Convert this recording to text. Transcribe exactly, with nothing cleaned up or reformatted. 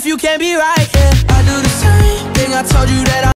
you can't be right, yeah. I do the same thing, I told you that I